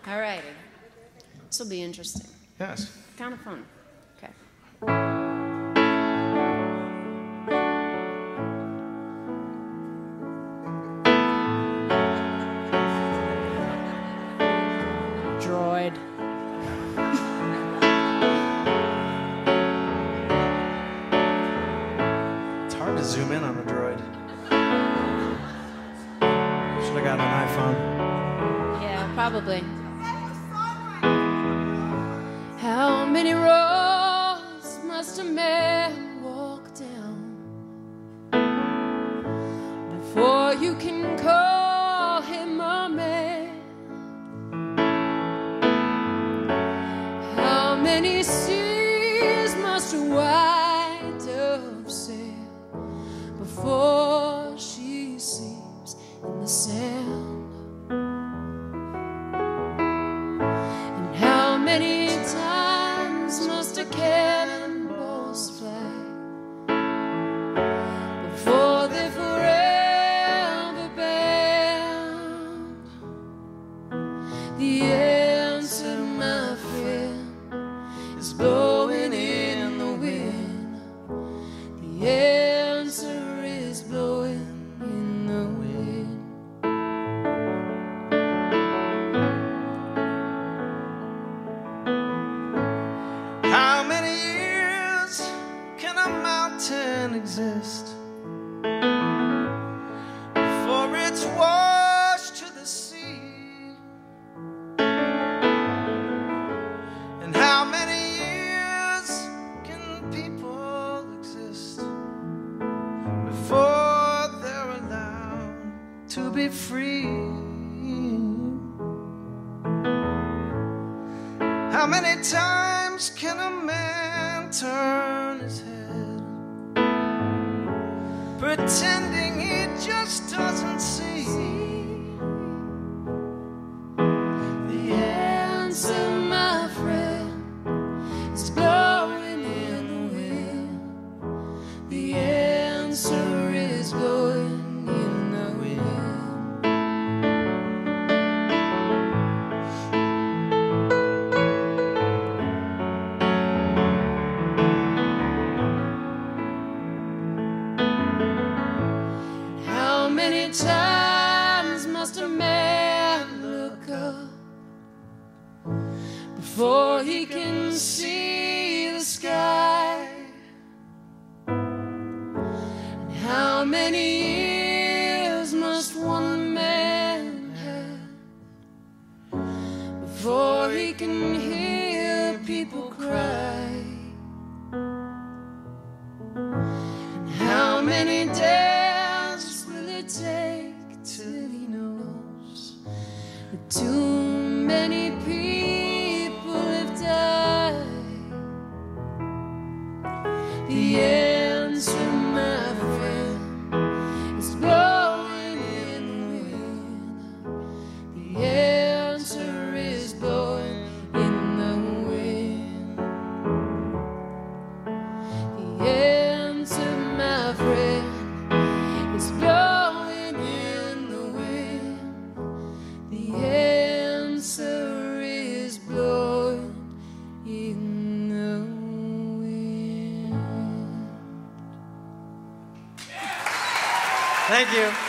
All right. This will be interesting. Yes. Kind of fun. Okay. Droid. It's hard to zoom in on a droid. Should have gotten an iPhone. Yeah, probably. How many roads must a man walk down before you can call him a man? How many seas must a white dove sail before she sleeps in the sand? And how many times must a cannonballs fly before they're forever banned? The answer, my friend, is blowing in the wind. The answer is blowing in the wind. How many years can a mountain exist before it's washed to the sea? And how many years can people exist before they're allowed to be free? How many times can a man turn his head, pretending he just doesn't see? The answer, my friend, is blowing in the wind. The answer is blowing in the wind. How many times must a man look up before he can see the sky? And how many years must one man have before he can hear people cry? And how many days will it take till he knows that too many people have died? The answer, my friend, is blowing in the wind. The answer is blowing in the wind. The answer, my friend, is blowing in the wind. The answer is blowing in the wind. Thank you.